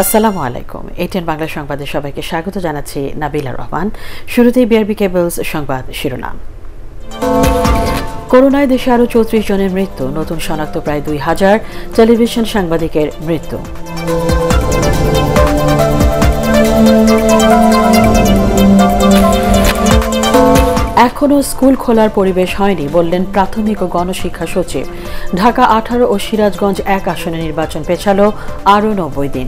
আসসালামু আলাইকুম। ATN বাংলা সংবাদে সবাইকে স্বাগত জানাচ্ছি নাবিলা রহমান। শুরুতেই বিআরবি কেবলস সংবাদ শিরোনাম। করোনায় দেশে আরও 34 জনের মৃত্যু, নতুন শনাক্ত প্রায় 2000 টেলিভিশন সাংবাদিকের মৃত্যু। এখনও স্কুল খোলার পরিবেশ হয়নি বললেন প্রাথমিক ও গণশিক্ষা সচিব। ঢাকা 18 ও সিরাজগঞ্জ 1 আসনে নির্বাচন পেছালো আরও 90 দিন।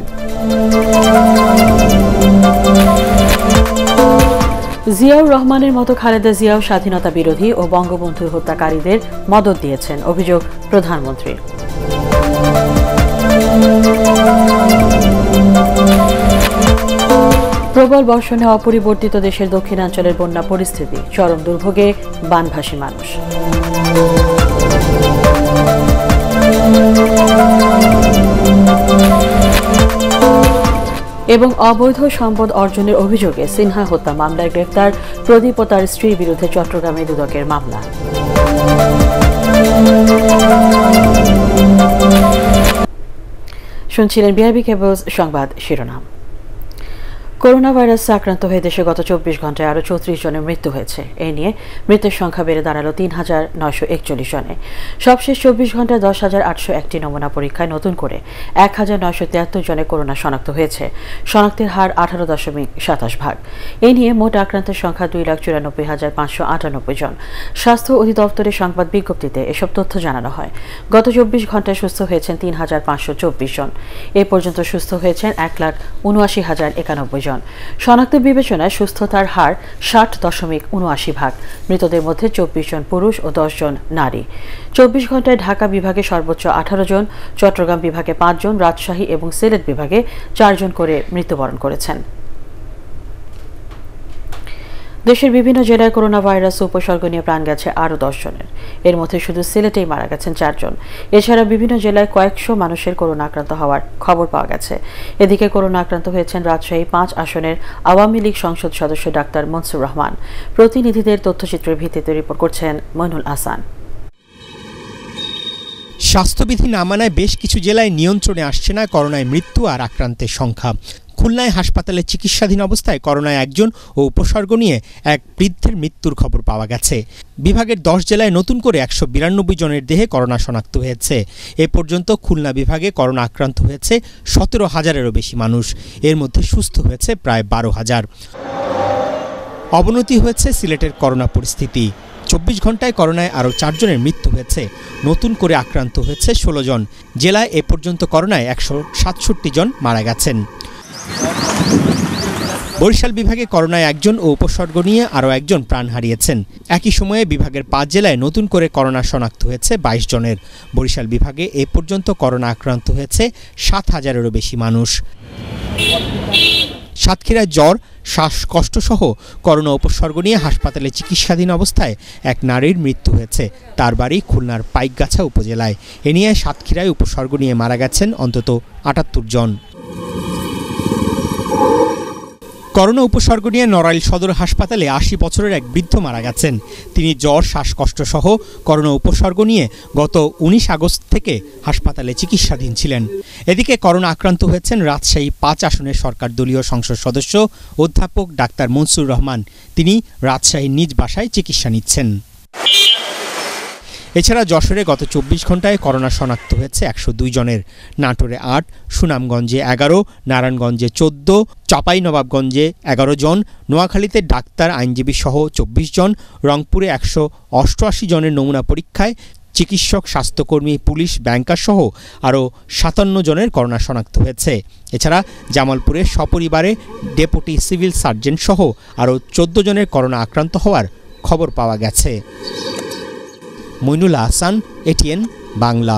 জিয়াউর রহমানের মতো খালেদা জিয়াও স্বাধীনতা বিরোধী ও বঙ্গবন্ধু হত্যাকারীদের মদদ দিয়েছেন, অভিযোগ প্রধানমন্ত্রীর। প্রবল বর্ষণে অপরিবর্তিত দেশের দক্ষিণাঞ্চলের বন্যা পরিস্থিতি, চরম দুর্ভোগে বানভাসী মানুষ। এবং অবৈধ সম্পদ অর্জনের অভিযোগে সিনহা হত্যা মামলায় গ্রেফতার প্রদীপ ও তার স্ত্রীর বিরুদ্ধে চট্টগ্রামে দুদকের মামলা। শুনছিলেন বিআরবি কেবলস সংবাদ শিরোনাম। করোনা ভাইরাসে আক্রান্ত হয়ে দেশে গত 24 ঘন্টায় আরও 34 জনের মৃত্যু হয়েছে। এই নিয়ে মৃতের সংখ্যা বেড়ে দাঁড়ালো 3941 জনে। সবশেষ 24 ঘন্টায় 10,801টি নমুনা পরীক্ষায় নতুন করে 1973 জনের করোনা শনাক্ত হয়েছে। শনাক্তের হার 18.27%। এই নিয়ে মোট আক্রান্তের সংখ্যা 2,94,598 জন। স্বাস্থ্য অধিদপ্তরের সংবাদ বিজ্ঞপ্তিতে এসব তথ্য জানানো হয়। গত 24 ঘন্টায় সুস্থ হয়েছেন 3,524 জন। এ পর্যন্ত সুস্থ হয়েছেন 1,79,091 জন। শনাক্ত বিবেচনায় সুস্থতার হার 60.79%। মৃতদের মধ্যে 24 জন পুরুষ ও 10 জন নারী। 24 ঘন্টায় ঢাকা বিভাগে সর্বোচ্চ 18 জন, চট্টগ্রাম বিভাগে 5 জন, রাজশাহী এবং সিলেট বিভাগে 4 জন করে মৃত্যুবরণ করেছেন। দেশের বিভিন্ন জেলায় করোনা ভাইরাস উপসর্গ নিয়ে প্রাণ গেছে আরও 10 জনের। এর মধ্যে শুধু সিলেটেই মারা গেছেন 4 জন। এছাড়া বিভিন্ন জেলায় কয়েকশো মানুষের করোনা আক্রান্ত হওয়ার খবর পাওয়া গেছে। এদিকে করোনা আক্রান্ত হয়েছেন রাজশাহী 5 আসনের আওয়ামী লীগ সংসদ সদস্য ডাক্তার মনসুর রহমান। প্রতিনিধিদের তথ্যচিত্রের ভিত্তিতে রিপোর্ট করছেন মইনুল হাসান। স্বাস্থ্যবিধি না মানায় বেশ কিছু জেলায় নিয়ন্ত্রণে আসছে না করোনায় মৃত্যু আর আক্রান্তের সংখ্যা। খুলনায় হাসপাতালে চিকিৎসাধীন অবস্থায় করোনায় 1 জন ও উপসর্গ নিয়ে এক বৃদ্ধের মৃত্যুর খবর পাওয়া গেছে। বিভাগের 10 জেলায় নতুন করে 192 জনের দেহে করোনা শনাক্ত হয়েছে। এ পর্যন্ত খুলনা বিভাগে করোনা আক্রান্ত হয়েছে 17,000-এরও বেশি মানুষ। এর মধ্যে সুস্থ হয়েছে প্রায় 12,000। অবনতি হয়েছে সিলেটের করোনা পরিস্থিতি। 24 ঘন্টায় করোনায় আরও 4 জনের মৃত্যু হয়েছে। নতুন করে আক্রান্ত হয়েছে 16 জন। জেলায় এ পর্যন্ত করোনায় 167 জন মারা গেছেন। বরিশাল বিভাগে করোনায় 1 জন ও উপসর্গ নিয়ে আরও 1 জন প্রাণ হারিয়েছেন। একই সময়ে বিভাগের 5 জেলায় নতুন করে করোনা শনাক্ত হয়েছে 22 জনের। বরিশাল বিভাগে এ পর্যন্ত করোনা আক্রান্ত হয়েছে 7,000-এরও বেশি মানুষ। সাতক্ষীরায় জ্বর, শ্বাসকষ্ট সহ করোনা উপসর্গ নিয়ে হাসপাতালে চিকিৎসাধীন অবস্থায় এক নারীর মৃত্যু হয়েছে। তার বাড়ি খুলনার পাইকগাছা উপজেলায়। এ নিয়ে সাতক্ষীরায় উপসর্গ নিয়ে মারা গেছেন অন্তত 78 জন। করোনা উপসর্গ নিয়ে নড়াইল সদর হাসপাতালে 80 বছরের এক বৃদ্ধ মারা গেছেন। তিনি জ্বর, শ্বাসকষ্ট সহ করোনা উপসর্গ নিয়ে গত 19 আগস্ট থেকে হাসপাতালে চিকিৎসাধীন ছিলেন। এদিকে করোনা আক্রান্ত হয়েছেন রাজশাহী 5 আসনের সরকার দলীয় সংসদ সদস্য অধ্যাপক ডাক্তার মনসুর রহমান। তিনি রাজশাহীর নিজ বাসায় চিকিৎসা নিচ্ছেন। এছাড়া যশোরে গত 24 ঘন্টায় করোনা শনাক্ত হয়েছে 102 জনের। নাটোরে 8, সুনামগঞ্জে 11, নারায়ণগঞ্জে 14, চাঁপাইনবাবগঞ্জে 11 জন, নোয়াখালীতে ডাক্তার, আইনজীবী সহ 24 জন, রংপুরে 188 জনের নমুনা পরীক্ষায় চিকিৎসক, স্বাস্থ্যকর্মী, পুলিশ, ব্যাংকার সহ আরও 57 জনের করোনা শনাক্ত হয়েছে। এছাড়া জামালপুরে সপরিবারে ডেপুটি সিভিল সার্জন সহ আরও 14 জনের করোনা আক্রান্ত হওয়ার খবর পাওয়া গেছে। মইনুল হাসান, ATN বাংলা।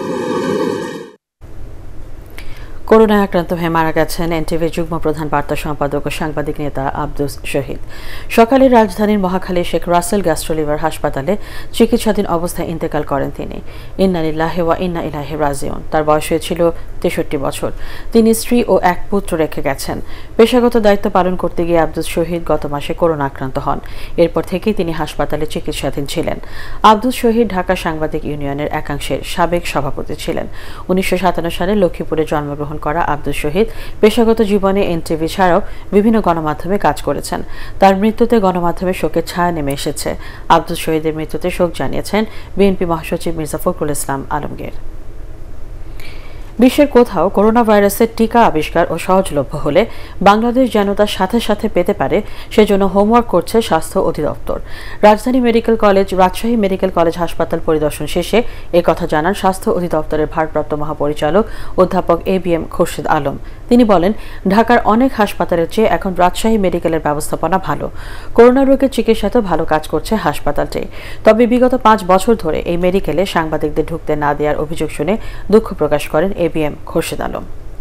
করোনায় আক্রান্ত হয়ে মারা গেছেন এনটিভির যুগ্ম প্রধান বার্তা সম্পাদক ও সাংবাদিক নেতা আব্দুস শহীদ। সকালে রাজধানীর মহাখালী শেখ রাসেল গ্যাস্ট্রোলিভার হাসপাতালে চিকিৎসাধীন অবস্থায় ইন্তেকাল করেন তিনি। ইন্না লিল্লাহি ওয়া ইন্না ইলাইহি রাজিউন। তার বয়স হয়েছিল 63 বছর। তিনি স্ত্রী ও এক পুত্র রেখে গেছেন। পেশাগত দায়িত্ব পালন করতে গিয়ে আব্দুস শহীদ গত মাসে করোনা আক্রান্ত হন। এরপর থেকেই তিনি হাসপাতালে চিকিৎসাধীন ছিলেন। আব্দুস শহীদ ঢাকা সাংবাদিক ইউনিয়নের একাংশের সাবেক সভাপতি ছিলেন। 1957 সালে লক্ষ্মীপুরে জন্মগ্রহণ জন্মগ্রহণ করা আব্দুল শহীদ পেশাগত জীবনে এনটিভি ছাড়াও বিভিন্ন গণমাধ্যমে কাজ করেছেন। তার মৃত্যুতে গণমাধ্যমে শোকের ছায়া নেমে এসেছে। আব্দুল শহীদের মৃত্যুতে শোক জানিয়েছেন বিএনপি মহাসচিব মির্জা ফখরুল ইসলাম আলমগীর। বিশ্বের কোথাও করোনা ভাইরাসের টিকা আবিষ্কার ও সহজলভ্য হলে বাংলাদেশ যেন তার সাথে সাথে পেতে পারে সেজন্য হোমওয়ার্ক করছে স্বাস্থ্য অধিদপ্তর। রাজধানী medical college, Rajshahi medical college হাসপাতাল পরিদর্শন শেষে কথা জানান স্বাস্থ্য অধিদপ্তরের ভারপ্রাপ্ত মহাপরিচালক অধ্যাপক ABM খুরশিদ আলম। তিনি বলেন, ঢাকার অনেক হাসপাতালের চেয়ে এখন রাজশাহী মেডিকেলের ব্যবস্থাপনা ভালো। করোনা রোগের চিকিৎসাতেও ভালো কাজ করছে হাসপাতালটি। তবে বিগত 5 বছর ধরে এই মেডিকেলে সাংবাদিকদের ঢুকতে না দেওয়ার অভিযোগ শুনে দুঃখ প্রকাশ করেন ABM খুরশিদ আলম।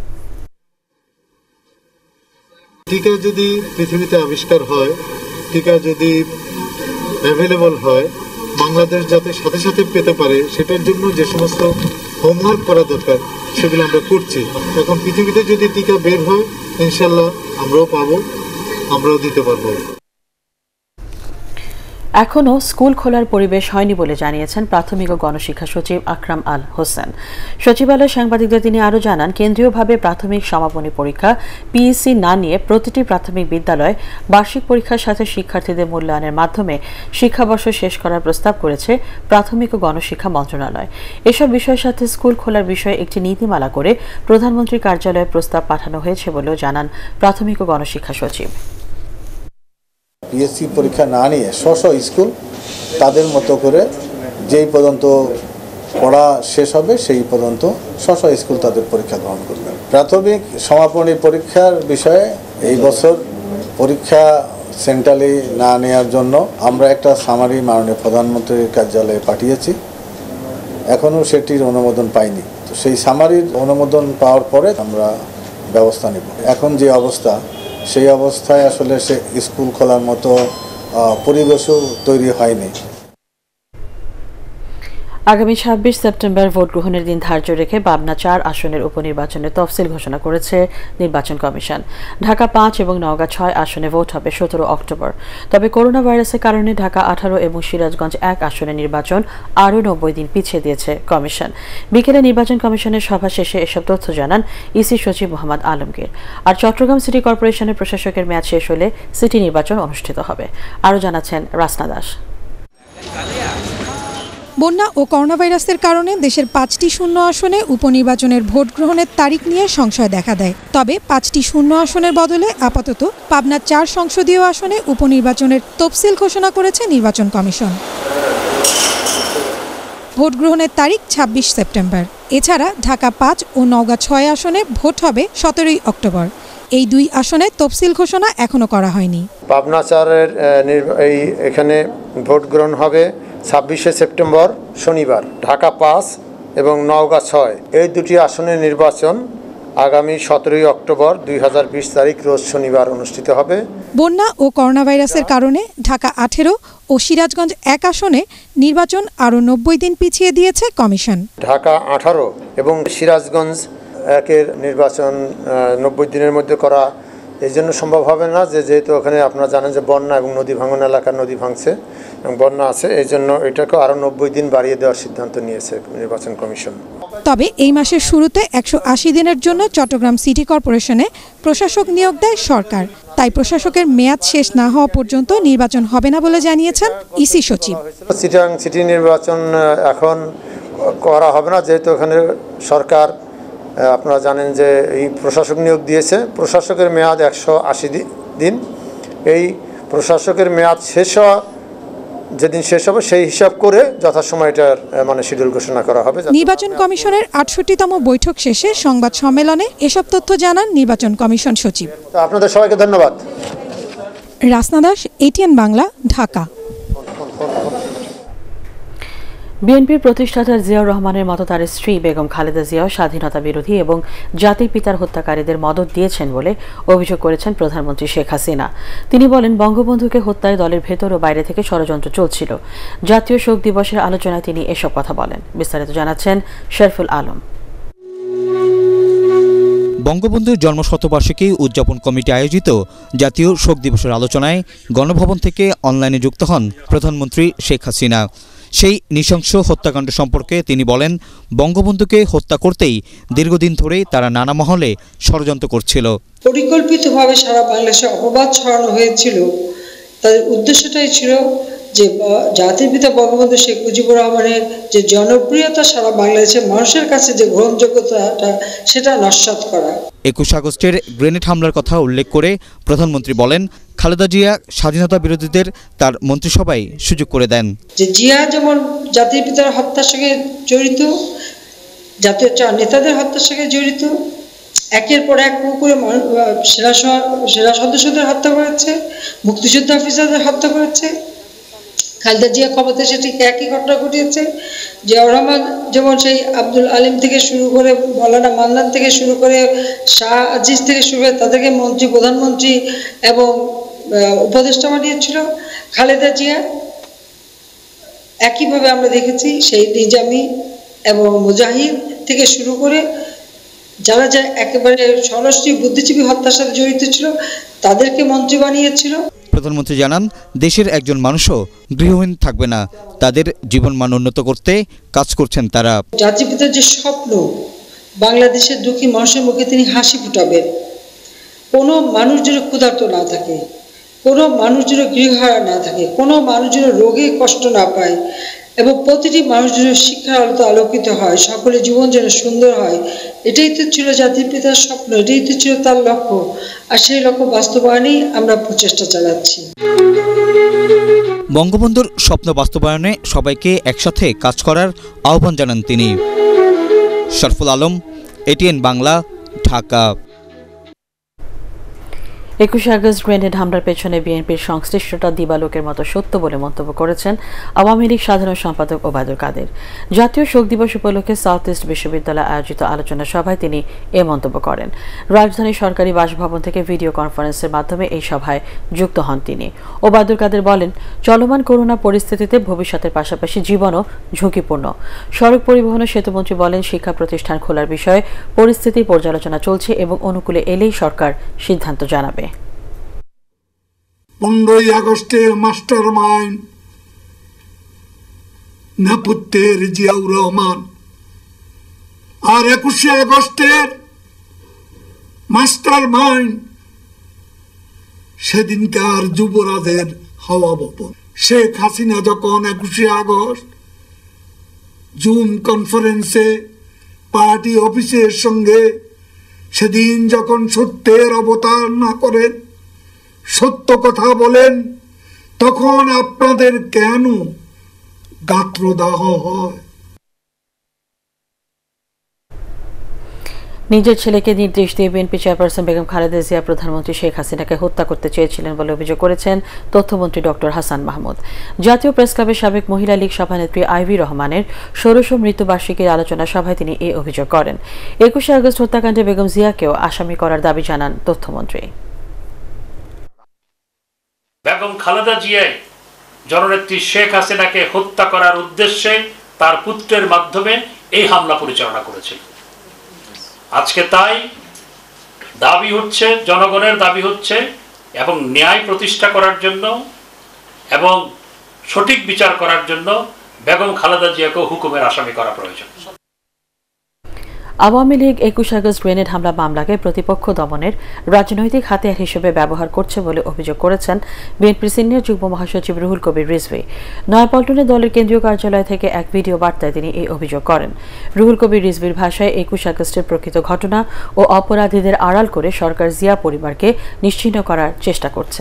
টিকা যদি পৃথিবীতে আবিষ্কার হয়, টিকা যদি অ্যাভেলেবল হয়, বাংলাদেশ যাতে সাথে সাথে পেতে পারে সেটার জন্য যে সমস্ত হোমওয়ার্ক করা দরকার সেগুলো আমরা করছি। এখন পৃথিবীতে যদি টিকা বের হয় ইনশাল্লাহ আমরাও পাবো, আমরাও দিতে পারবো। এখনও স্কুল খোলার পরিবেশ হয়নি বলে জানিয়েছেন প্রাথমিক ও গণশিক্ষা সচিব আকরাম আল হোসেন। সচিবালয়ে সাংবাদিকদের তিনি আরও জানান, কেন্দ্রীয়ভাবে প্রাথমিক সমাপনী পরীক্ষা PEC না নিয়ে প্রতিটি প্রাথমিক বিদ্যালয় বার্ষিক পরীক্ষার সাথে শিক্ষার্থীদের মূল্যায়নের মাধ্যমে শিক্ষাবর্ষ শেষ করার প্রস্তাব করেছে প্রাথমিক ও গণশিক্ষা মন্ত্রণালয়। এসব বিষয়ের সাথে স্কুল খোলার বিষয়ে একটি নীতিমালা করে প্রধানমন্ত্রীর কার্যালয়ে প্রস্তাব পাঠানো হয়েছে বলেও জানান প্রাথমিক ও গণশিক্ষা সচিব। PSC পরীক্ষা না নিয়ে স্ব স্কুল তাদের মতো করে যেই পর্যন্ত পড়া শেষ হবে সেই পর্যন্ত স্ব স্কুল তাদের পরীক্ষা গ্রহণ করবে। প্রাথমিক সমাপনী পরীক্ষার বিষয়ে এই বছর পরীক্ষা সেন্ট্রালি না নেওয়ার জন্য আমরা একটা সামারি মাননীয় প্রধানমন্ত্রীর কার্যালয়ে পাঠিয়েছি। এখনও সেটির অনুমোদন পাইনি। তো সেই সামারির অনুমোদন পাওয়ার পরে আমরা ব্যবস্থা নেব। এখন যে অবস্থা, সেই অবস্থায় আসলে সে স্কুল খোলার মতো পরিবেশও তৈরি হয়নি। আগামী 26 সেপ্টেম্বর ভোট গ্রহণের দিন ধার্য রেখে পাবনা 4 আসনের উপনির্বাচনের তফসিল ঘোষণা করেছে নির্বাচন কমিশন। ঢাকা 5 এবং নওগাঁ 6 আসনে ভোট হবে 17 অক্টোবর। তবে করোনা ভাইরাসের কারণে ঢাকা 18 এবং সিরাজগঞ্জ 1 আসনে নির্বাচন আরও 90 দিন পিছিয়ে দিয়েছে কমিশন। বিকেলে নির্বাচন কমিশনের সভা শেষে এসব তথ্য জানান ইসি সচিব মোহাম্মদ আলমগীর। আর চট্টগ্রাম সিটি কর্পোরেশনের প্রশাসকের মেয়াদ শেষ হলে সিটি নির্বাচন অনুষ্ঠিত হবে। আরও জানাচ্ছেন রাসনা দাস। বন্যা ও করোনা ভাইরাসের কারণে দেশের 5টি শূন্য আসনে উপনির্বাচনের ভোট গ্রহণের তারিখ নিয়ে সংশয় দেখা দেয়। তবে 5টি শূন্য আসনের বদলে আপাতত পাবনা 4 সংসদীয় আসনে উপনির্বাচনের তফসিল ঘোষণা করেছে নির্বাচন কমিশন। ভোট গ্রহণের তারিখ 26 সেপ্টেম্বর। এছাড়া ঢাকা 5 ও নওগাঁ 6 আসনে ভোট হবে 17 অক্টোবর। এই 2 আসনে তফসিল ঘোষণা এখনো করা হয়নি। পাবনা 4-এর এখানে ভোট গ্রহণ হবে 26 সেপ্টেম্বর শনিবার। ঢাকা 5 এবং নওগাঁ 6 এই 2টি আসনের নির্বাচন আগামী 17 অক্টোবর 2020 তারিখ রোজ শনিবার অনুষ্ঠিত হবে। বন্যা ও করোনা ভাইরাসের কারণে ঢাকা 18 ও সিরাজগঞ্জ 1 আসনে নির্বাচন আরও 90 দিন পিছিয়ে দিয়েছে কমিশন। ঢাকা 18 এবং সিরাজগঞ্জ 1-এর নির্বাচন 90 দিনের মধ্যে করা এই জন্য সম্ভব হবে না, যেহেতু ওখানে আপনারা জানেন যে বন্যা এবং নদী ভাঙন এলাকার নদী ভাঙছে এবং বন্যা আছে, এই জন্য এটাকে আরও 90 দিন বাড়িয়ে দেওয়ার সিদ্ধান্ত নিয়েছে নির্বাচন কমিশন। তবে এই মাসের শুরুতে 180 দিনের জন্য চট্টগ্রাম সিটি কর্পোরেশনে প্রশাসক নিয়োগ দেয় সরকার। তাই প্রশাসকের মেয়াদ শেষ না হওয়া পর্যন্ত নির্বাচন হবে না বলে জানিয়েছেন ইসি সচিব। চিটাগাং সিটি নির্বাচন এখন করা হবে না, যেহেতু ওখানে সরকার আপনারা জানেন যে এই প্রশাসক নিয়োগ দিয়েছে। প্রশাসকের মেয়াদ 180 দিন। এই প্রশাসকের মেয়াদ যেদিন শেষ হবে সেই হিসাব করে যথাসময় এটার শিডিউল ঘোষণা করা হবে। নির্বাচন কমিশনের 68তম বৈঠক শেষে সংবাদ সম্মেলনে এসব তথ্য জানান নির্বাচন কমিশন সচিব। আপনাদের সবাইকে ধন্যবাদ। রাসনা দাস, ATN বাংলা, ঢাকা। বিএনপির প্রতিষ্ঠাতা জিয়াউর রহমানের মতো তার স্ত্রী বেগম খালেদা জিয়াও স্বাধীনতা বিরোধী এবং জাতির পিতার হত্যাকারীদের মদদ দিয়েছেন বলে অভিযোগ করেছেন প্রধানমন্ত্রী শেখ হাসিনা। তিনি বলেন, বঙ্গবন্ধুকে হত্যায় দলের ভেতর ও বাইরে থেকে ষড়যন্ত্র চলছিল। জাতীয় শোক দিবসের আলোচনায় তিনি এসব কথা বলেন। বিস্তারিত জানাচ্ছেন শরফুল আলম। বঙ্গবন্ধুর জন্মশতবার্ষিকী উদযাপন কমিটি আয়োজিত জাতীয় শোক দিবসের আলোচনায় গণভবন থেকে অনলাইনে যুক্ত হন প্রধানমন্ত্রী শেখ হাসিনা। সেই নৃশংস হত্যাকাণ্ড সম্পর্কে তিনি বলেন, বঙ্গবন্ধুকে হত্যা করতেই দীর্ঘদিন ধরেই তারা নানা মহলে ষড়যন্ত্র করছিল। পরিকল্পিতভাবে সারা বাংলাদেশে অপবাদ ছড়ানো হয়েছিল। তাদের উদ্দেশ্যটাই ছিল যে জাতির পিতা বঙ্গবন্ধু শেখ মুজিবুর রহমানের যে জনপ্রিয়তা, সারা বাংলাদেশের মানুষের কাছে যে গ্রহণযোগ্যতাটা, সেটা নস্যাৎ করা। 21 আগস্টের গ্রেনেড হামলার কথা উল্লেখ করে প্রধানমন্ত্রী বলেন, খালেদা জিয়া স্বাধীনতা বিরোধীদের তার মন্ত্রিসভায় সুযোগ করে দেন। যে জিয়া যেমন জাতির পিতার হত্যার সঙ্গে জড়িত, জাতীয় নেতাদের হত্যার সঙ্গে জড়িত, একের পর এক করে সেনা সদস্যদের হত্যা করেছে, মুক্তিযোদ্ধা অফিসারদের হত্যা করেছে। খালেদা জিয়া ক্ষমতা এসে ঠিক একই ঘটনা ঘটিয়েছে। জিয়াউর রহমান যেমন সেই আব্দুল আলিম থেকে শুরু করে মৌলানা মান্নান থেকে শুরু করে শাহ আজিজ থেকে শুরু করে তাদেরকে মন্ত্রী, প্রধানমন্ত্রী এবং উপদেষ্টা বানিয়েছিল। খালেদা জিয়া একইভাবে আমরা দেখেছি সেই নিজামী এবং মুজাহিদ থেকে শুরু করে যারা একেবারে সরাসরি বুদ্ধিজীবী হত্যার সাথে জড়িত ছিল তাদেরকে মন্ত্রী বানিয়েছিল। প্রধানমন্ত্রী জানান, দেশের একজন মানুষও গৃহহীন থাকবে না। তাদের জীবনমান উন্নত করতে কাজ করছেন তারা। জাতির পিতার যে স্বপ্ন, বাংলাদেশের দুঃখী মানুষের মুখে তিনি হাসি ফুটাবেন, কোনো মানুষ যেন ক্ষুধার্ত না থাকে, কোনো মানুষ যেন গৃহহারা না থাকে, কোনো মানুষ যেন রোগে কষ্ট না পায় এবং প্রতিটি মানুষ যেন শিক্ষার আলোতে আলোকিত হয়, সকলের জীবন যেন সুন্দর হয়। এটাই তো ছিল জাতির পিতার স্বপ্ন, এটাই তো ছিল তার লক্ষ্য। আর সেই লক্ষ্য বাস্তবায়নেই আমরা প্রচেষ্টা চালাচ্ছি। বঙ্গবন্ধুর স্বপ্ন বাস্তবায়নে সবাইকে একসাথে কাজ করার আহ্বান জানান তিনি। Sharful Alam, ATN Bangla, Dhaka. 21 August grenade হামলার পেছনে বিএনপির সংশ্লিষ্টতা দিবালোকের মতো সত্য বলে মন্তব্য করেছেন আওয়ামী লীগ সাধারণ সম্পাদক ওবায়দুল কাদের। জাতীয় শোক দিবস উপলক্ষে সাউথ ইস্ট বিশ্ববিদ্যালয়ে আয়োজিত আলোচনা সভায় তিনি এ মন্তব্য করেন। রাজধানীর সরকারি বাসভবন থেকে ভিডিও কনফারেন্সের মাধ্যমে এই সভায় যুক্ত হন তিনি। ওবায়দুল কাদের বলেন, চলমান করোনা পরিস্থিতিতে ভবিষ্যতের পাশাপাশি জীবনও ঝুঁকিপূর্ণ। সড়ক পরিবহন ও সেতুমন্ত্রী বলেন, শিক্ষা প্রতিষ্ঠান খোলার বিষয়ে পরিস্থিতি পর্যালোচনা চলছে এবং অনুকূলে এলেই সরকার সিদ্ধান্ত জানাবে। 15 আগস্টের মাস্টার মাইন্ড নেপথ্যের জিয়াউর রহমান আর 21 আগস্টের মাস্টার মাইন্ড সেদিনকার যুবরাজের হাওয়া বপন। শেখ হাসিনা যখন 21 আগস্ট জুম কনফারেন্সে পার্টি অফিসের সঙ্গে সেদিন যখন সত্যের অবতার না করেন, সত্য কথা বলেন, তখন আপনাদের কেন গাত্রদাহ হয়? নিজের ছেলেকে নির্দেশ দিয়ে বিএনপি চেয়ারপারসন বেগম খালেদা জিয়া প্রধানমন্ত্রী শেখ হাসিনাকে হত্যা করতে চেয়েছিলেন বলে অভিযোগ করেছেন তথ্যমন্ত্রী ডক্টর হাসান মাহমুদ। জাতীয় প্রেসক্লাবের সাবেক মহিলা লীগ সভানেত্রী আইভি রহমানের ষোড়শ মৃত্যুবার্ষিকীর আলোচনা সভায় তিনি এই অভিযোগ করেন। 21 আগস্ট হত্যাকাণ্ডে বেগম জিয়াকেও আসামি করার দাবি জানান তথ্যমন্ত্রী। বেগম খালেদা জিয়া জননেত্রী শেখ হাসিনাকে হত্যা করার উদ্দেশ্যে তার পুত্রের মাধ্যমে এই হামলা পরিচালনা করেছিল। আজকে তাই দাবি হচ্ছে, জনগণের দাবি হচ্ছে এবং ন্যায় প্রতিষ্ঠা করার জন্য এবং সঠিক বিচার করার জন্য বেগম খালেদা জিয়াকে হুকুমের আসামি করা প্রয়োজন। আওয়ামী লীগ 21 আগস্ট গ্রেনেড হামলা মামলাকে প্রতিপক্ষ দমনের রাজনৈতিক হাতিয়ার হিসেবে ব্যবহার করছে বলে অভিযোগ করেছেন বিএনপির সিনিয়র যুগ্ম মহাসচিব রুহুল কবির রিজভী। নয়াপল্টনে দলের কেন্দ্রীয় কার্যালয় থেকে এক ভিডিও বার্তায় তিনি এই অভিযোগ করেন। রুহুল কবির রিজভীর ভাষায় 21 আগস্টের প্রকৃত ঘটনা ও অপরাধীদের আড়াল করে সরকার জিয়া পরিবারকে নিশ্চিহ্ন করার চেষ্টা করছে।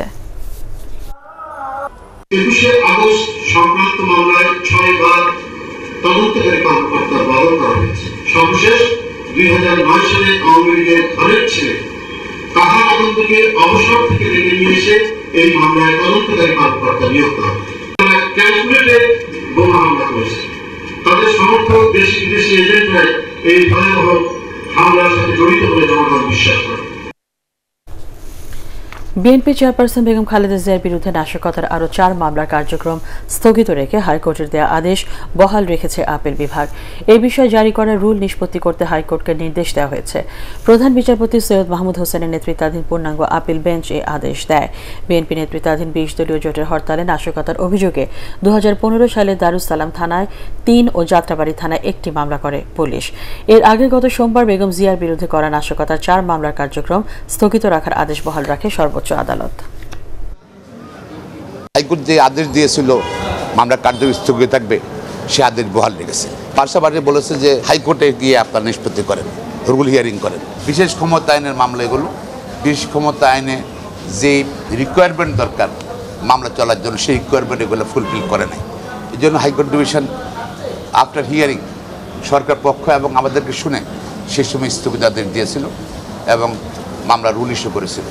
21 আগস্ট সংক্রান্ত মামলায় 6 বার তদন্তকারী কর্মকর্তা বদল করা হয়েছে। সর্বশেষ 2009 সালে আওয়ামী লীগের ঘরের ছেলে কাহা আনন্দকে অবসর থেকে ডেকে নিয়ে এসে এই মামলায় তদন্তকারী কর্মকর্তা নিয়োগ করা হয়। ক্যালকুলেটেড বোমা হামলা করেছে। তাদের সমর্থক দেশি বিদেশি এজেন্টরা এই ভয়াবহ হামলার সাথে জড়িত বলে জনগণ বিশ্বাস করে। বিএনপি চেয়ারপারসন বেগম খালেদা জিয়ার বিরুদ্ধে নাশকতার আরও 4 মামলার কার্যক্রম স্থগিত রেখে হাইকোর্টের দেয়া আদেশ বহাল রেখেছে আপিল বিভাগ। এই বিষয়ে জারি করা রুল নিষ্পত্তি করতে হাইকোর্টকে নির্দেশ দেওয়া হয়েছে। প্রধান বিচারপতি সৈয়দ মাহমুদ হোসেনের নেতৃত্বাধীন পূর্ণাঙ্গ আপিল বেঞ্চ এই আদেশ দেয়। বিএনপি নেতৃত্বাধীন 20 দলীয় জোটের হরতালে নাশকতার অভিযোগে 2015 সালে দারুস সালাম থানায় 3 ও যাত্রাবাড়ি থানায় 1টি মামলা করে পুলিশ। এর আগে গত সোমবার বেগম জিয়ার বিরুদ্ধে করা নাশকতার 4 মামলার কার্যক্রম স্থগিত রাখার আদেশ বহাল রাখে সর্বোচ্চ আদালত। হাইকোর্ট যে আদেশ দিয়েছিল মামলার কার্যক্রম স্থগিত থাকবে সে আদেশ বহাল রেখেছে। পাশাপাশি বলেছে যে হাইকোর্টে গিয়ে আপনারা নিষ্পত্তি করেন, রুল হিয়ারিং করেন। বিশেষ ক্ষমতা আইনের মামলা এগুলো, বিশেষ ক্ষমতা আইনে যে রিকোয়ারমেন্ট দরকার মামলা চলার জন্য সেই রিকোয়ারমেন্ট এগুলো ফুলফিল করে নাই। এই জন্য হাইকোর্ট ডিভিশন আফটার হিয়ারিং সরকার পক্ষ এবং আমাদেরকে শুনে সে সময় স্থগিতাদেশ দিয়েছিল এবং মামলা রুল ইস্যু করেছিল।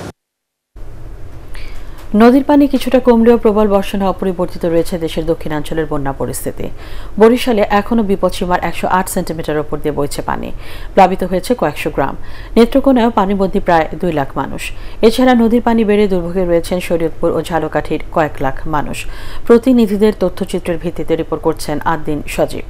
নদীর পানি কিছুটা কমলেও প্রবল বর্ষণে অপরিবর্তিত রয়েছে দেশের দক্ষিণাঞ্চলের বন্যা পরিস্থিতি। বরিশালে এখনও বিপদসীমার 108 সেন্টিমিটার ওপর দিয়ে বইছে পানি। প্লাবিত হয়েছে কয়েকশো গ্রাম। নেত্রকোনায়ও পানিবন্দী প্রায় 2 লাখ মানুষ। এছাড়া নদীর পানি বেড়ে দুর্ভোগে রয়েছেন শরীয়তপুর ও ঝালকাঠির কয়েক লাখ মানুষ। প্রতিনিধিদের তথ্যচিত্রের ভিত্তিতে রিপোর্ট করছেন আদ্দিন সজীব।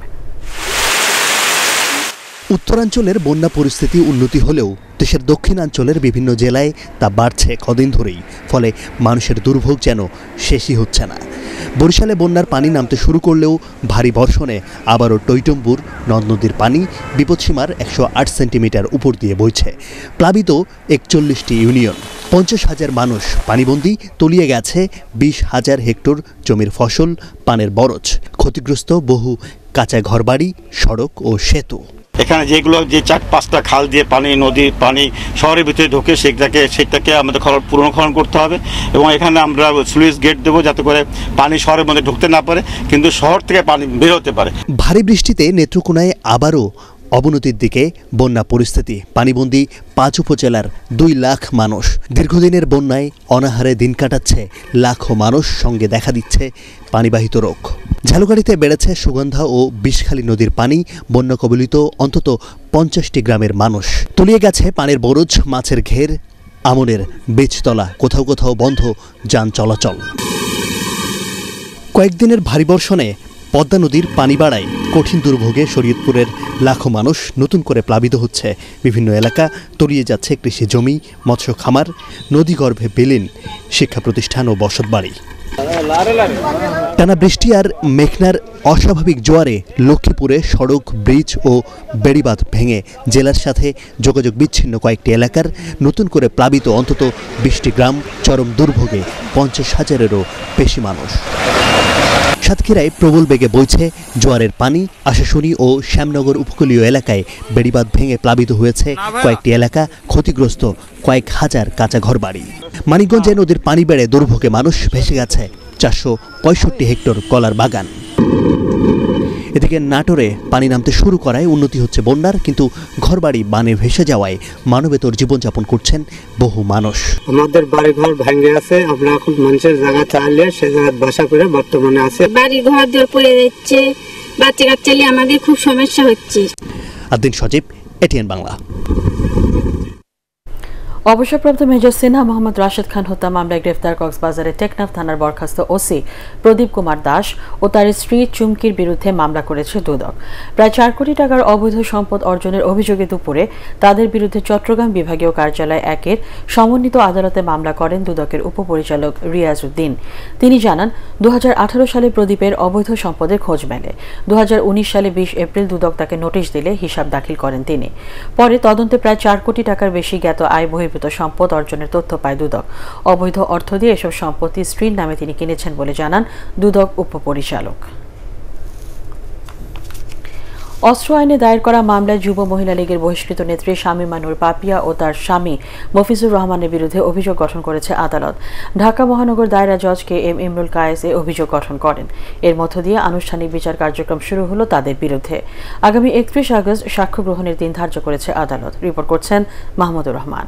উত্তরাঞ্চলের বন্যা পরিস্থিতি উন্নতি হলেও দেশের দক্ষিণাঞ্চলের বিভিন্ন জেলায় তা বাড়ছে কদিন ধরেই। ফলে মানুষের দুর্ভোগ যেন শেষই হচ্ছে না। বরিশালে বন্যার পানি নামতে শুরু করলেও ভারী বর্ষণে আবারও টৈটম্বুর নদ নদীর পানি বিপদসীমার 108 সেন্টিমিটার উপর দিয়ে বইছে। প্লাবিত 41টি ইউনিয়ন, 50,000 মানুষ পানিবন্দী, তলিয়ে গেছে 20,000 হেক্টর জমির ফসল, পানের বরজ। ক্ষতিগ্রস্ত বহু কাঁচা ঘরবাড়ি, সড়ক ও সেতু। এখানে যেগুলো যে 4-5টা খাল দিয়ে পানি, নদীর পানি শহরের ভিতরে ঢোকে সেটাকে আমাদের পুনর্খনন করতে হবে এবং এখানে আমরা স্লুইস গেট দেবো যাতে করে পানি শহরের মধ্যে ঢুকতে না পারে কিন্তু শহর থেকে পানি বের হতে পারে। ভারী বৃষ্টিতে নেত্রকোনায় আবারও অবনতির দিকে বন্যা পরিস্থিতি। পানিবন্দী 5 উপজেলার 2 লাখ মানুষ। দীর্ঘদিনের বন্যায় অনাহারে দিন কাটাচ্ছে লাখো মানুষ, সঙ্গে দেখা দিচ্ছে পানিবাহিত রোগ। ঝালকাঠিতে বেড়েছে সুগন্ধা ও বিষখালী নদীর পানি। বন্যা কবলিত অন্তত 50টি গ্রামের মানুষ। তলিয়ে গেছে পানির বরজ, মাছের ঘের, আমনের বীজতলা, কোথাও কোথাও বন্ধ যান চলাচল। কয়েকদিনের ভারী বর্ষণে পদ্মা নদীর পানি বাড়ায় কঠিন দুর্ভোগে শরীয়তপুরের লাখো মানুষ। নতুন করে প্লাবিত হচ্ছে বিভিন্ন এলাকা, তলিয়ে যাচ্ছে কৃষি জমি, মৎস্য খামার, নদীগর্ভে বিলীন শিক্ষা প্রতিষ্ঠান ও বসতবাড়ি। টানা বৃষ্টি আর মেঘনার অস্বাভাবিক জোয়ারে লক্ষ্মীপুরে সড়ক, ব্রিজ ও বেড়িবাঁধ ভেঙে জেলার সাথে যোগাযোগ বিচ্ছিন্ন কয়েকটি এলাকার নতুন করে প্লাবিত অন্তত 20টি গ্রাম। চরম দুর্ভোগে 50,000-এরও বেশি মানুষ। সাতক্ষীরায় প্রবল বেগে বইছে জোয়ারের পানি। আশাশুনি ও শ্যামনগর উপকূলীয় এলাকায় বেড়িবাঁধ ভেঙে প্লাবিত হয়েছে কয়েকটি এলাকা, ক্ষতিগ্রস্ত কয়েক হাজার কাঁচা ঘরবাড়ি। মানিকগঞ্জে নদীর পানি বেড়ে দুর্ভোগে মানুষ, ভেসে গেছে 465 হেক্টর কলার বাগান। এদিকে নাটোরে পানি নামতে শুরু করায় উন্নতি হচ্ছে বন্যার, কিন্তু ঘরবাড়ি বানে ভেসে যাওয়ায় মানবেতর জীবনযাপন করছেন বহু মানুষ। আমাদের বাড়িঘর ভেঙে আছে, আমরা এখন মানুষের জায়গা চাইলে সে জায়গায় বাসা করে বর্তমানে আছে। বাড়ি ঘর দিয়ে পড়ে যাচ্ছে, বাচ্চা কাচ্চালে আমাদের খুব সমস্যা হচ্ছে। আদ্দিন সজীব, ATN বাংলা। অবসরপ্রাপ্ত মেজর সিনহা মোহাম্মদ রাশেদ খান হত্যা মামলায় গ্রেফতার কক্সবাজারের টেকনাফ থানার বরখাস্ত ওসি প্রদীপ কুমার দাস ও তার স্ত্রী চুমকির বিরুদ্ধে মামলা করেছে দুদক। প্রায় 4 কোটি টাকার অবৈধ সম্পদ অর্জনের অভিযোগে দুপুরে তাদের বিরুদ্ধে চট্টগ্রাম বিভাগীয় কার্যালয় 1-এর সমন্বিত আদালতে মামলা করেন দুদকের উপপরিচালক রিয়াজ উদ্দিন। তিনি জানান, 2018 সালে প্রদীপের অবৈধ সম্পদের খোঁজ মেলে। 2019 সালে 20 এপ্রিল দুদক তাকে নোটিশ দিলে হিসাব দাখিল করেন তিনি। পরে তদন্তে প্রায় 4 কোটি টাকার বেশি জ্ঞাত আয় বহির্ভূত সম্পদ অর্জনের তথ্য পায় দুদক। অবৈধ অর্থ দিয়ে এসব সম্পত্তি স্ত্রীর নামে তিনি কিনেছেন বলে জানান দুদক উপপরিচালক। অস্ত্র আইনে দায়ের করা মামলায় যুব মহিলা লীগের বহিষ্কৃত নেত্রী শামীমা নূর পাপিয়া ও তার স্বামী মফিজুর রহমানের বিরুদ্ধে অভিযোগ গঠন করেছে আদালত। ঢাকা মহানগর দায়রা জজ KM ইমরুল কায়েস এ অভিযোগ গঠন করেন। এর মধ্য দিয়ে আনুষ্ঠানিক বিচার কার্যক্রম শুরু হলো তাদের বিরুদ্ধে। আগামী 31 আগস্ট সাক্ষ্য গ্রহণের দিন ধার্য করেছে আদালত। রিপোর্ট করছেন মাহমুদুর রহমান।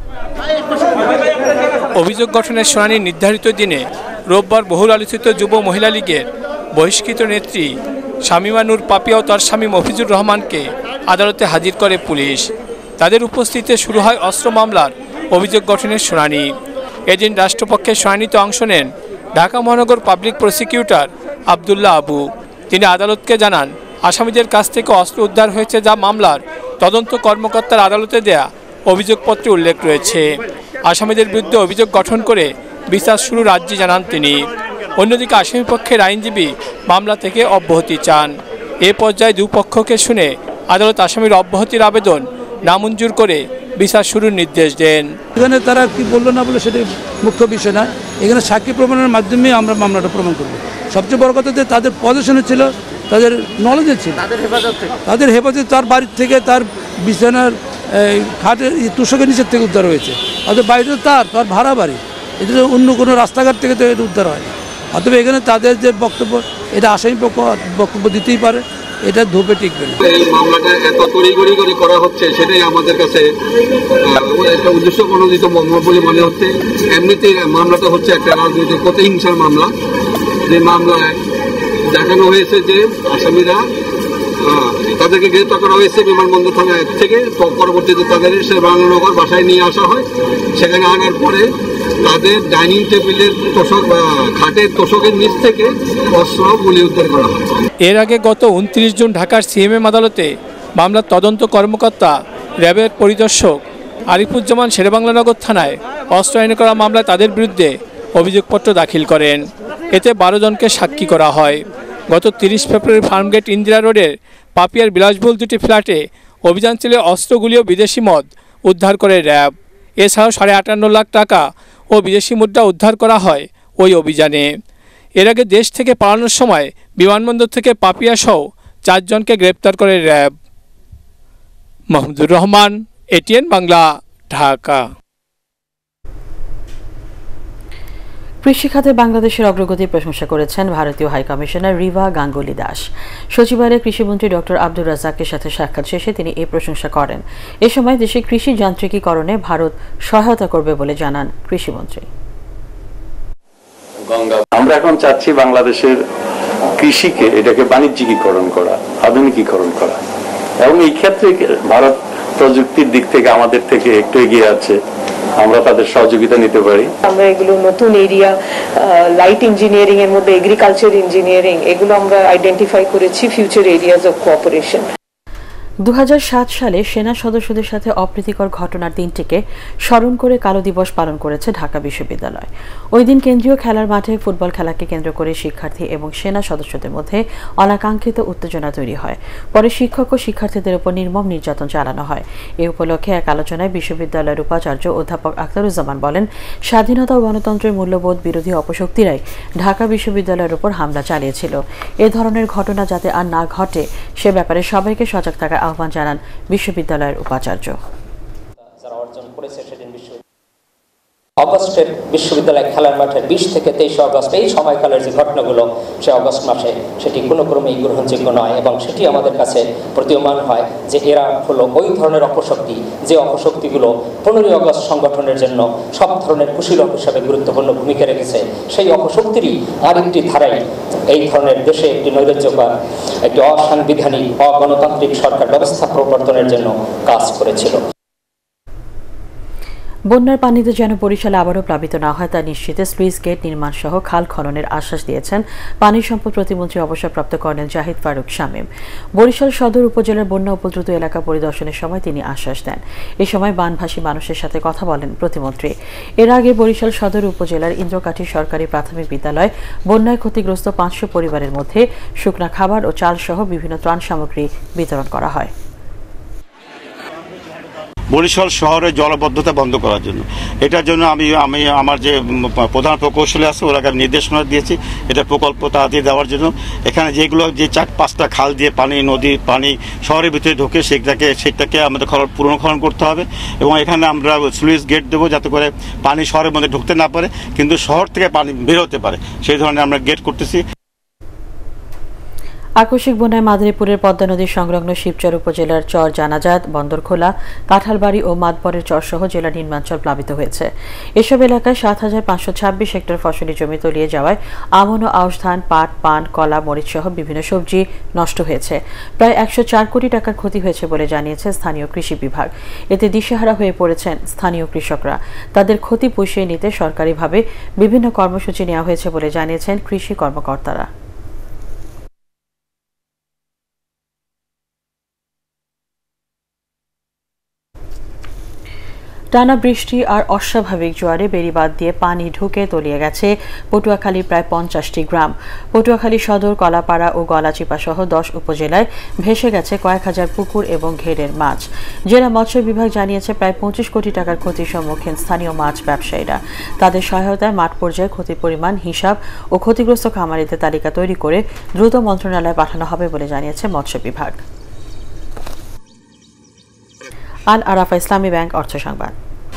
অভিযোগ গঠনের শুনানি নির্ধারিত দিনে রোববার বহুল আলোচিত যুব মহিলা লীগের বহিষ্কৃত নেত্রী শামীমা নূর পাপিয়া ও তার স্বামী মফিজুর রহমানকে আদালতে হাজির করে পুলিশ। তাদের উপস্থিতিতে শুরু হয় অস্ত্র মামলার অভিযোগ গঠনের শুনানি। এদিন রাষ্ট্রপক্ষের শুনানিতে অংশ নেন ঢাকা মহানগর পাবলিক প্রসিকিউটর আব্দুল্লাহ আবু। তিনি আদালতকে জানান, আসামিদের কাছ থেকে অস্ত্র উদ্ধার হয়েছে যা মামলার তদন্ত কর্মকর্তার আদালতে দেয়া অভিযোগপত্রে উল্লেখ রয়েছে। আসামিদের বিরুদ্ধে অভিযোগ গঠন করে বিচার শুরুর আর্জি জানান তিনি। অন্যদিকে আসামিপক্ষের আইনজীবী মামলা থেকে অব্যাহতি চান। এ পর্যায়ে দুপক্ষকে শুনে আদালত আসামির অব্যাহতির আবেদন নামঞ্জুর করে বিচার শুরুর নির্দেশ দেন। এখানে তারা কি বললো না বলে সেটাই মুখ্য বিষয় না, এখানে সাক্ষী প্রমাণের মাধ্যমে আমরা মামলাটা প্রমাণ করব। সবচেয়ে বড় কথা যে তাদের পজিশনে ছিল, তাদের নলেজে ছিল, তাদের হেফাজতে তার বাড়ির থেকে তার বিছানার খাটের তুষকের নিচের থেকে উদ্ধার হয়েছে। অথবা বাড়িটা তার ভাড়া বাড়ি, এটা অন্য কোনো রাস্তাঘাট থেকে তো এটা উদ্ধার হয়নি। অথবা এখানে তাদের যে বক্তব্য, এটা আসামি পক্ষ বক্তব্য দিতেই পারে, এটা ধোপে টিকবে না। এই মামলাটা এত তড়িঘড়ি করে করা হচ্ছে, সেটাই আমাদের কাছে একটা উদ্দেশ্য প্রণোদিত বলে মনে হচ্ছে। এমনিতে মামলাটা হচ্ছে একটা রাজনৈতিক প্রতিহিংসার মামলা। যে মামলায় দেখানো হয়েছে যে আসামিরা তাদেরকে গ্রেপ্তার করা হয়েছে বিমানবন্দর থানা থেকে, পরবর্তীতে তাদের বাংলানগর বাসায় নিয়ে আসা হয়। সেখানে আনার পরে তাদের ডাইনিং টেবিলের তোষক খাটের তোষকের নিচ থেকে অস্ত্র গুলি উদ্ধার করা হয়। এর আগে গত 29 জুন ঢাকার সিএমএম আদালতে মামলার তদন্ত কর্মকর্তা র্যাবের পরিদর্শক আরিফুজ্জামান শেরেবাংলানগর থানায় অস্ত্র আইনে করা মামলায় তাদের বিরুদ্ধে অভিযোগপত্র দাখিল করেন। এতে 12 জনকে সাক্ষী করা হয়। গত 30 ফেব্রুয়ারি ফার্মগেট ইন্দিরা রোডের পাপিয়ার বিলাসবহুল দুটি ফ্ল্যাটে অভিযান চালিয়ে অস্ত্রগুলি ও বিদেশি মদ উদ্ধার করে র্যাব। এছাড়াও 58.5 লাখ টাকা ও বিদেশি মুদ্রা উদ্ধার করা হয় ওই অভিযানে। এর আগে দেশ থেকে পালানোর সময় বিমানবন্দর থেকে পাপিয়া সহ 4 জনকে গ্রেপ্তার করে র্যাব। মাহমুদুর রহমান, ATN বাংলা, ঢাকা। কৃষিখাতে বাংলাদেশের অগ্রগতির প্রশংসা করেছেন ভারতীয় হাইকমিশনার রিভা গাঙ্গুলি দাস। সচিবালয়ে কৃষিমন্ত্রী ডক্টর আব্দুর রাজ্জাকের সাথে সাক্ষাৎ শেষে তিনি এই প্রশংসা করেন। এ সময় দেশে কৃষি যান্ত্রিকীকরণে ভারত সহায়তা করবে বলে জানান কৃষিমন্ত্রী। আমরা এখন চাচ্ছি বাংলাদেশের কৃষিকে এটাকে বাণিজ্যিকীকরণ করা, আধুনিকীকরণ করা, এবং এই ক্ষেত্রে ভারত প্রযুক্তির দিক থেকে আমাদের থেকে একটু এগিয়ে আছে। আমরা তাদের সহযোগিতা নিতে পারি। আমরা এগুলো নতুন এরিয়া, লাইট ইঞ্জিনিয়ারিং এর মধ্যে এগ্রিকালচার ইঞ্জিনিয়ারিং, এগুলো আমরা আইডেন্টিফাই করেছি ফিউচার এরিয়াজ অফ কোঅপারেশন। 2007 সালে সেনা সদস্যদের সাথে অপ্রীতিকর ঘটনার দিনটিকে স্মরণ করে কালো দিবস পালন করেছে ঢাকা বিশ্ববিদ্যালয়। ওই দিন কেন্দ্রীয় খেলার মাঠে ফুটবল খেলাকে কেন্দ্র করে শিক্ষার্থী এবং সেনা সদস্যদের মধ্যে অনাকাঙ্ক্ষিত উত্তেজনা তৈরি হয়। পরে শিক্ষক ও শিক্ষার্থীদের উপর নির্মম নির্যাতন চালানো হয়। এ উপলক্ষে এক আলোচনায় বিশ্ববিদ্যালয়ের উপাচার্য অধ্যাপক আখতারুজ্জামান বলেন, স্বাধীনতা ও গণতন্ত্রের মূল্যবোধ বিরোধী অপশক্তিরাই ঢাকা বিশ্ববিদ্যালয়ের উপর হামলা চালিয়েছিল। এ ধরনের ঘটনা যাতে আর না ঘটে সে ব্যাপারে সবাইকে সজাগ থাকার আহ্বান জানান বিশ্ববিদ্যালয়ের উপাচার্য। অগস্টের বিশ্ববিদ্যালয় খেলার মাঠের 20 থেকে 23 অগস্ট এই সময়কালের যে ঘটনাগুলো সে অগস্ট মাসে, সেটি কোনো ক্রমেই গ্রহণযোগ্য নয় এবং সেটি আমাদের কাছে প্রতীয়মান হয় যে এরা হলো ওই ধরনের অপশক্তি যে অপশক্তিগুলো 15 অগস্ট সংগঠনের জন্য সব ধরনের কুশীলক হিসাবে গুরুত্বপূর্ণ ভূমিকা রেখেছে। সেই অপশক্তিরই আরেকটি ধারাই এই ধরনের দেশে একটি নৈরাজ্যকর, একটি অসাংবিধানিক, অগণতান্ত্রিক সরকার ব্যবস্থা প্রবর্তনের জন্য কাজ করেছিল। বন্যার পানিতে যেন বরিশালে আবারও প্লাবিত না হয় তা নিশ্চিতে স্লুইস গেট নির্মাণ সহ খাল খননের আশ্বাস দিয়েছেন পানি সম্পদ প্রতিমন্ত্রী অবসরপ্রাপ্ত কর্নেল জাহিদ ফারুক শামীম। বরিশাল সদর উপজেলার বন্যা উপদ্রুত এলাকা পরিদর্শনের সময় তিনি আশ্বাস দেন। এ সময় বানভাসী মানুষের সাথে কথা বলেন প্রতিমন্ত্রী। এর আগে বরিশাল সদর উপজেলার ইন্দ্রকাঠি সরকারি প্রাথমিক বিদ্যালয় বন্যায় ক্ষতিগ্রস্ত 500 পরিবারের মধ্যে শুকনা খাবার ও চাল সহ বিভিন্ন ত্রাণ সামগ্রী বিতরণ করা হয়। বরিশাল শহরে জলবদ্ধতা বন্ধ করার জন্য, এটার জন্য আমি আমার যে প্রধান প্রকৌশলী আছে ওরা নির্দেশনা দিয়েছি এটা প্রকল্প তাড়াতাড়ি দেওয়ার জন্য। এখানে যেগুলো যে 4-5টা খাল দিয়ে পানি, নদীর পানি শহরের ভিতরে ঢোকে সেটাকে আমাদের পুনর্খনন করতে হবে এবং এখানে আমরা স্লুইস গেট দেবো যাতে করে পানি শহরের মধ্যে ঢুকতে না পারে কিন্তু শহর থেকে পানি বের হতে পারে, সেই ধরনের আমরা গেট করতেছি। আকস্মিক বন্যায় মাদারীপুরের পদ্মা নদীর সংলগ্ন শিবচর উপজেলার চর জানাজাত, বন্দরখোলা, কাঁঠালবাড়ি ও মাতবরের চরসহ জেলার নিম্নাঞ্চল প্লাবিত হয়েছে। এসব এলাকায় ৭,৫২৬ হেক্টর ফসলি জমি তলিয়ে যাওয়ায় আমন ও আউশ ধান, পাট, পান, কলা, মরিচ সহ বিভিন্ন সবজি নষ্ট হয়েছে। প্রায় ১০৪ কোটি টাকার ক্ষতি হয়েছে বলে জানিয়েছে স্থানীয় কৃষি বিভাগ। এতে দিশেহারা হয়ে পড়েছেন স্থানীয় কৃষকরা। তাদের ক্ষতি পুষিয়ে নিতে সরকারিভাবে বিভিন্ন কর্মসূচি নেওয়া হয়েছে বলে জানিয়েছেন কৃষি কর্মকর্তারা। টানা বৃষ্টি আর অস্বাভাবিক জোয়ারে বেড়িবাঁধ দিয়ে পানি ঢুকে তলিয়ে গেছে পটুয়াখালীর প্রায় ৫০টি গ্রাম। পটুয়াখালী সদর, কলাপাড়া ও গলাচিপা সহ ১০ উপজেলায় ভেসে গেছে কয়েক হাজার পুকুর এবং ঘেরের মাছ। জেলা মৎস্য বিভাগ জানিয়েছে প্রায় ২৫ কোটি টাকার ক্ষতির সম্মুখীন স্থানীয় মাছ ব্যবসায়ীরা। তাদের সহায়তায় মাঠ পর্যায়ে ক্ষতির পরিমাণ, হিসাব ও ক্ষতিগ্রস্ত খামারিদের তালিকা তৈরি করে দ্রুত মন্ত্রণালয়ে পাঠানো হবে বলে জানিয়েছে মৎস্য বিভাগ। আল আরাফা ইসলামী ব্যাংক অর্থ সংবাদ।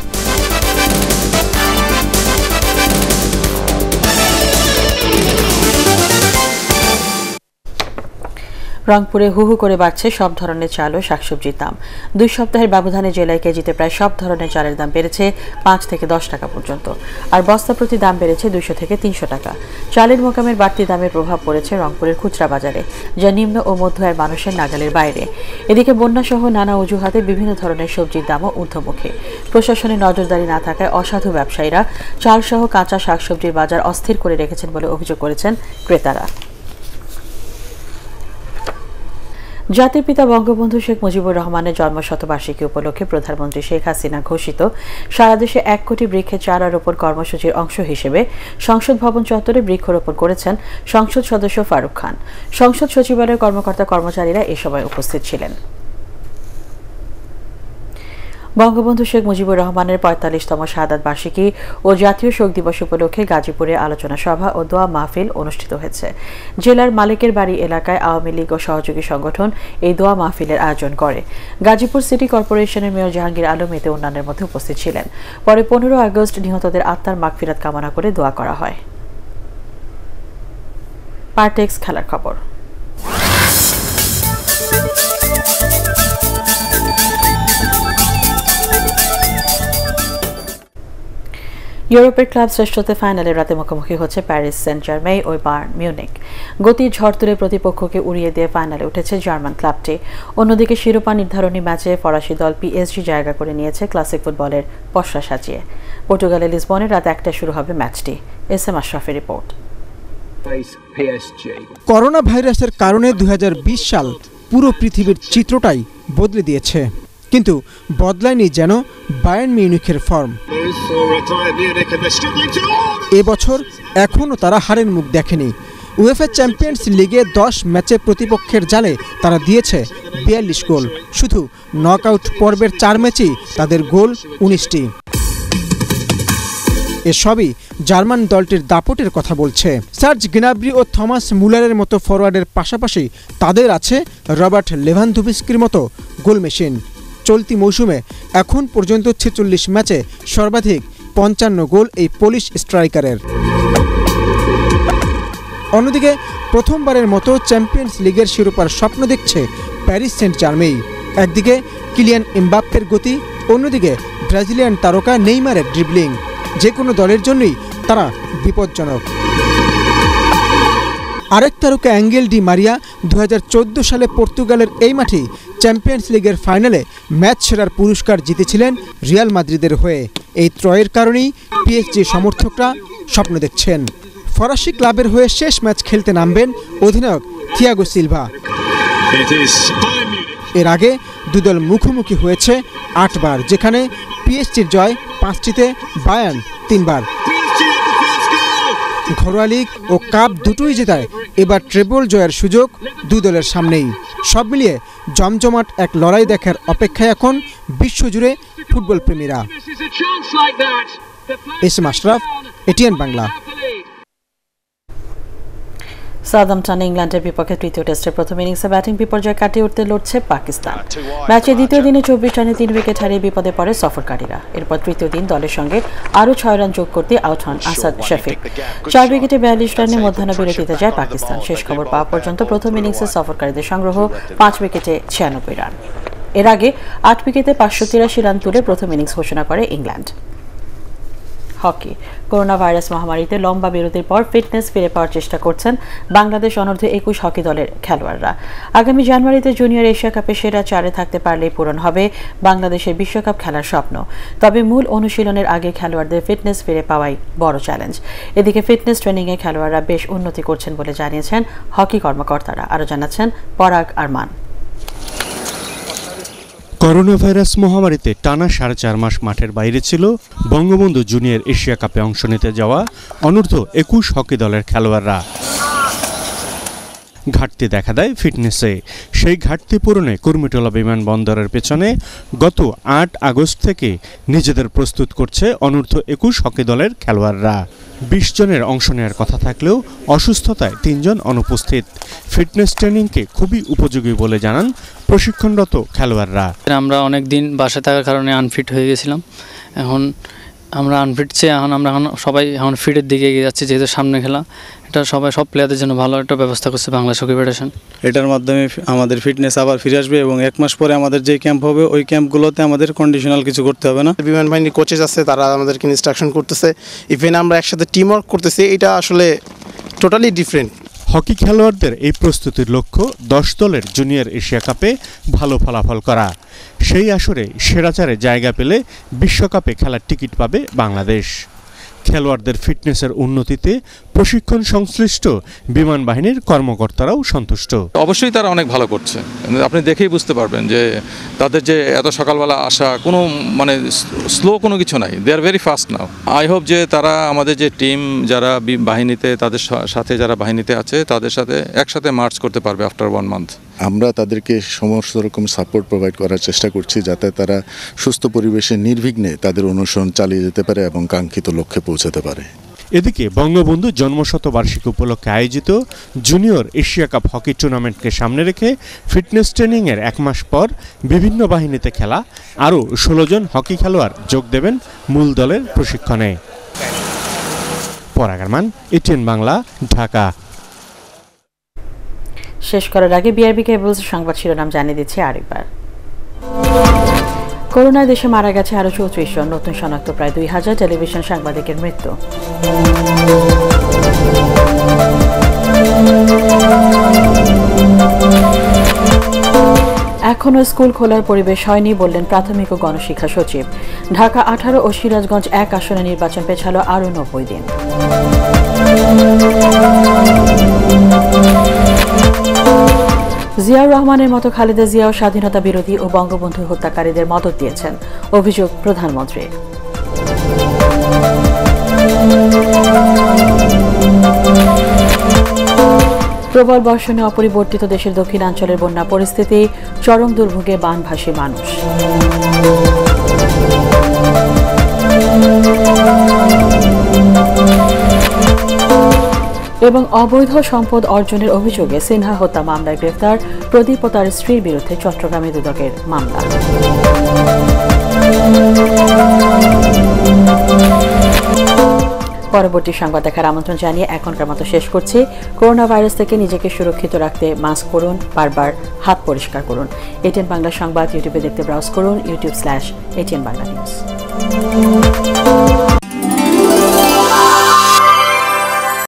রংপুরে হু হু করে বাড়ছে সব ধরনের চাল ও শাকসবজির দাম। ২ সপ্তাহের ব্যবধানে জেলায় কেজিতে প্রায় সব ধরনের চালের দাম বেড়েছে ৫ থেকে ১০ টাকা পর্যন্ত, আর বস্তা প্রতি দাম বেড়েছে ২০০ থেকে ৩০০ টাকা। চালের মোকামের বাড়তি দামের প্রভাব পড়েছে রংপুরের খুচরা বাজারে, যা নিম্ন ও মধ্য আয়ের মানুষের নাগালের বাইরে। এদিকে বন্যাসহ নানা অজুহাতে বিভিন্ন ধরনের সবজির দামও ঊর্ধ্বমুখী। প্রশাসনের নজরদারি না থাকায় অসাধু ব্যবসায়ীরা চালসহ কাঁচা শাকসবজির বাজার অস্থির করে রেখেছেন বলে অভিযোগ করেছেন ক্রেতারা। জাতির পিতা বঙ্গবন্ধু শেখ মুজিবুর রহমানের জন্মশতবার্ষিকী উপলক্ষে প্রধানমন্ত্রী শেখ হাসিনা ঘোষিত সারা দেশে ১ কোটি বৃক্ষের চারা রোপণ কর্মসূচির অংশ হিসেবে সংসদ ভবন চত্বরে বৃক্ষরোপণ করেছেন সংসদ সদস্য ফারুক খান। সংসদ সচিবালয়ের কর্মকর্তা কর্মচারীরা এ সময় উপস্থিত ছিলেন। বঙ্গবন্ধু শেখ মুজিবুর রহমানের ৪৫তম শাহাদাত বার্ষিকী ও জাতীয় শোক দিবস উপলক্ষে গাজীপুরে আলোচনা সভা ও দোয়া মাহফিল অনুষ্ঠিত হয়েছে। জেলার মালিকের বাড়ি এলাকায় আওয়ামী লীগ ও সহযোগী সংগঠন এই দোয়া মাহফিলের আয়োজন করে। গাজীপুর সিটি কর্পোরেশনের মেয়র জাহাঙ্গীর আলম এতে অন্যান্যের মধ্যে উপস্থিত ছিলেন। পরে ১৫ আগস্ট নিহতদের আত্মার মাগফিরাত কামনা করে দোয়া করা হয়। পার্টেক্স খেলার খবর। ইউরোপের ক্লাব শ্রেষ্ঠত্বের ফাইনালে রাতে মুখোমুখি হচ্ছে প্যারিস, সেন্ট জার্মেই ও বায়ার্ন মিউনিখ। গতির ঝড় তুলে প্রতিপক্ষকে উড়িয়ে দিয়ে ফাইনালে উঠেছে জার্মান ক্লাবটি। অন্যদিকে শিরোপা নির্ধারণী ম্যাচে ফরাসি দল পিএসজি জায়গা করে নিয়েছে ক্লাসিক ফুটবলের পসরা সাজিয়ে। পর্তুগালের লিসবনে রাত ১টায় শুরু হবে ম্যাচটি। এস এম আশরাফের রিপোর্ট। করোনা ভাইরাসের কারণে ২০২০ সাল পুরো পৃথিবীর চিত্রটাই বদলে দিয়েছে, কিন্তু বদলায়নি যেন বায়ার্ন মিউনিখের ফর্ম। এবছর এখনও তারা হারের মুখ দেখেনি। উয়েফা চ্যাম্পিয়ন্স লিগে ১০ ম্যাচে প্রতিপক্ষের জালে তারা দিয়েছে ৪২ গোল। শুধু নকআউট পর্বের ৪ ম্যাচেই তাদের গোল ১৯টি। এসবই জার্মান দলটির দাপটের কথা বলছে। সার্জ গ্নাব্রি ও থমাস মুলারের মতো ফরওয়ার্ডের পাশাপাশি তাদের আছে রবার্ট লেভানদোভস্কির মতো গোল মেশিন। চলতি মৌসুমে এখন পর্যন্ত ৪৬ ম্যাচে সর্বাধিক ৫৫ গোল এই পোলিশ স্ট্রাইকারের। অন্যদিকে প্রথমবারের মতো চ্যাম্পিয়ন্স লিগের শিরোপার স্বপ্ন দেখছে প্যারিস সেন্ট জার্মেই। একদিকে কিলিয়ান এমবাপ্পের গতি, অন্যদিকে ব্রাজিলিয়ান তারকা নেইমারের ড্রিবলিং। যে কোনো দলের জন্যই তারা বিপজ্জনক। আরেক তারকা অ্যাঙ্গেল ডি মারিয়া ২০১৪ সালে পর্তুগালের এই মাঠেই চ্যাম্পিয়ন্স লিগের ফাইনালে ম্যাচ সেরার পুরস্কার জিতেছিলেন রিয়াল মাদ্রিদের হয়ে। এই ত্রয়ের কারণেই পিএসজি সমর্থকরা স্বপ্ন দেখছেন ফরাসি ক্লাবের হয়ে শেষ ম্যাচ খেলতে নামবেন অধিনায়ক থিয়াগো সিলভা। এর আগে দুদল মুখোমুখি হয়েছে ৮ বার, যেখানে পিএসজির জয় ৫টিতে, বায়ার্ন ৩ বার। ঘরোয়া লীগ ও কাপ দুটোই জেতায় এবার ট্রেবল জয়ের সুযোগ দুই দলের সামনেই। সব মিলিয়ে জমজমাট এক লড়াই দেখার অপেক্ষায় এখন বিশ্বজুড়ে ফুটবল প্রেমীরা। S M Ashraf, ATN Bangla. সাউদাম্পটনে ইংল্যান্ডের বিপক্ষে তৃতীয় টেস্টের প্রথম ইনিংসে ব্যাটিং বিপর্যয় কাটিয়ে উঠতে লড়ছে পাকিস্তান। ম্যাচের দ্বিতীয় দিনে 24 রানে 3 উইকেট হারিয়ে বিপদে পড়ে সফরকারীরা। এরপর তৃতীয় দিন দলের সঙ্গে আরও 6 রান যোগ করতে আউট হন আসাদ শফিক। 4 উইকেটে 42 রানে মধ্যাহ্ন বিরতিতে যায় পাকিস্তান। শেষ খবর পাওয়া পর্যন্ত প্রথম ইনিংসে সফরকারীদের সংগ্রহ 5 উইকেটে 96 রান। এর আগে 8 উইকেটে 583 রান তুলে প্রথম ইনিংস ঘোষণা করে ইংল্যান্ড। হকি। করোনা ভাইরাস মহামারীতে লম্বা বিরতির পর ফিটনেস ফিরে পাওয়ার চেষ্টা করছেন বাংলাদেশ অনূর্ধ্ব 21 হকি দলের খেলোয়াড়রা। আগামী জানুয়ারিতে জুনিয়র এশিয়া কাপে সেরা 4-এ থাকতে পারলেই পূরণ হবে বাংলাদেশের বিশ্বকাপ খেলার স্বপ্ন। তবে মূল অনুশীলনের আগে খেলোয়াড়দের ফিটনেস ফিরে পাওয়াই বড় চ্যালেঞ্জ। এদিকে ফিটনেস ট্রেনিংয়ে খেলোয়াড়রা বেশ উন্নতি করছেন বলে জানিয়েছেন হকি কর্মকর্তারা। আরও জানাচ্ছেন পরাগ আরমান। করোনা ভাইরাস মহামারীতে টানা 4.5 মাস মাঠের বাইরে ছিল বঙ্গবন্ধু জুনিয়র এশিয়া কাপে অংশ নিতে যাওয়া অনূর্ধ্ব 21 হকি দলের খেলোয়াড়রা। ঘাটতি দেখা দেয় ফিটনেসে। সেই ঘাটতি পূরণে কুর্মিটোলা বিমানবন্দরের পেছনে গত 8 আগস্ট থেকে নিজেদের প্রস্তুত করছে অনূর্ধ্ব 21 হকি দলের খেলোয়াড়রা। 20 জনের অংশ নেওয়ার কথা থাকলেও অসুস্থতায় 3 জন অনুপস্থিত। ফিটনেস ট্রেনিংকে খুবই উপযোগী বলে জানান প্রশিক্ষণরত খেলোয়াড়রা। আমরা অনেক দিন বাসায় থাকার কারণে আনফিট হয়ে গেছিলাম। এখন আমরা আনফিট চেয়ে এখন সবাই ফিটের দিকে এগিয়ে যাচ্ছে, যেহেতু সামনে খেলা। এটা সব প্লেয়ারদের জন্য ভালো একটা ব্যবস্থা করছে বাংলাদেশ হকি ফেডারেশন। এটার মাধ্যমে আমাদের ফিটনেস আবার ফিরে আসবে এবং 1 মাস পরে আমাদের যে ক্যাম্প হবে ওই ক্যাম্পগুলোতে আমাদের কন্ডিশনাল কিছু করতে হবে না। বিমান বাহিনীর কোচেস আছে, তারা আমাদেরকে ইনস্ট্রাকশন করতেছে। ইভেন আমরা একসাথে টিম ওয়ার্ক করতেছি। এটা আসলে টোটালি ডিফারেন্ট। হকি খেলোয়াড়দের এই প্রস্তুতির লক্ষ্য 10 দলের জুনিয়র এশিয়া কাপে ভালো ফলাফল করা। সেই আসরে সেরা 4-এ জায়গা পেলে বিশ্বকাপে খেলার টিকিট পাবে বাংলাদেশ। খেলোয়াড়দের ফিটনেসের উন্নতিতে প্রশিক্ষণ সংশ্লিষ্ট বিমান বাহিনীর কর্মকর্তারাও সন্তুষ্ট। অবশ্যই তারা অনেক ভালো করছে। আপনি দেখেই বুঝতে পারবেন যে তাদের যে এত সকালবেলা আসা কোনো স্লো কোনো কিছু নাই। They are very fast now. I hope যে তারা আমাদের যে টিম যারা বাহিনীতে তাদের সাথে যারা বাহিনীতে আছে তাদের সাথে একসাথে মার্চ করতে পারবে আফটার 1 মান্থ। আমরা তাদেরকে সমস্ত রকম সাপোর্ট প্রোভাইড করার চেষ্টা করছি যাতে তারা সুস্থ পরিবেশে নির্বিঘ্নে তাদের অনুসরণ চালিয়ে যেতে পারে এবং কাঙ্ক্ষিত লক্ষ্যে পৌঁছাতে পারে। এদিকে বঙ্গবন্ধু জন্মশতবার্ষিকী উপলক্ষে আয়োজিত জুনিয়র এশিয়া কাপ হকি টুর্নামেন্টকে সামনে রেখে ফিটনেস ট্রেনিংয়ের 1 মাস পর বিভিন্ন বাহিনীতে খেলা আরও 16 জন হকি খেলোয়াড় যোগ দেবেন মূল দলের প্রশিক্ষণে। পরাগ আরমান, ATN বাংলা, ঢাকা। শেষ করার আগে বিআরবি কেবলস সংবাদ শিরোনাম জানিয়ে দিচ্ছি আরেকবার। করোনায় দেশে মারা গেছে আরও 34 জন, নতুন শনাক্ত প্রায় 2000 টেলিভিশন সাংবাদিকের মৃত্যু। এখনও স্কুল খোলার পরিবেশ হয়নি বললেন প্রাথমিক ও গণশিক্ষা সচিব। ঢাকা 18 ও সিরাজগঞ্জ 1 আসনে নির্বাচন পেছালো আরও 90 দিন। জিয়াউর রহমানের মতো খালেদা জিয়াও স্বাধীনতা বিরোধী ও বঙ্গবন্ধু হত্যাকারীদের মদদ দিয়েছেন, অভিযোগ প্রধানমন্ত্রীর। প্রবল বর্ষণে অপরিবর্তিত দেশের দক্ষিণাঞ্চলের বন্যা পরিস্থিতি, চরম দুর্ভোগে বানভাসী মানুষ। এবং অবৈধ সম্পদ অর্জনের অভিযোগে সিনহা হত্যা মামলায় গ্রেফতার প্রদীপ ও তার স্ত্রীর বিরুদ্ধে চট্টগ্রামে দুদকের মামলা। পরবর্তী সংবাদ দেখার আমন্ত্রণ জানিয়ে এখনকার মতো শেষ করছি। করোনা ভাইরাস থেকে নিজেকে সুরক্ষিত রাখতে মাস্ক পরুন, বারবার হাত পরিষ্কার করুন। ATN বাংলা সংবাদ ইউটিউবে দেখতে ব্রাউজ করুন, youtube/ATN Bangla News।